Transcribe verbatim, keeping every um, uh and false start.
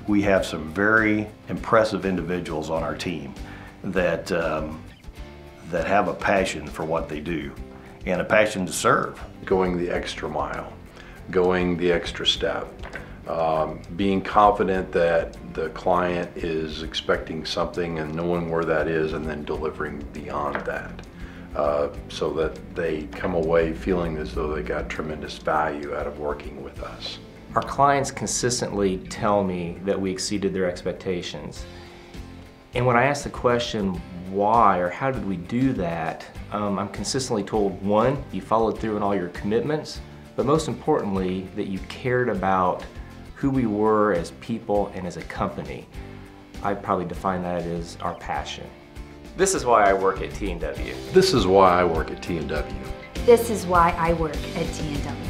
We have some very impressive individuals on our team that, um, that have a passion for what they do and a passion to serve. Going the extra mile, going the extra step, um, being confident that the client is expecting something and knowing where that is and then delivering beyond that. Uh, so that they come away feeling as though they got tremendous value out of working with us. Our clients consistently tell me that we exceeded their expectations. And when I ask the question, why or how did we do that, um, I'm consistently told, one, you followed through on all your commitments, but most importantly, that you cared about who we were as people and as a company. I'd probably define that as our passion. This is why I work at T and W. This is why I work at T and W. This is why I work at T and W.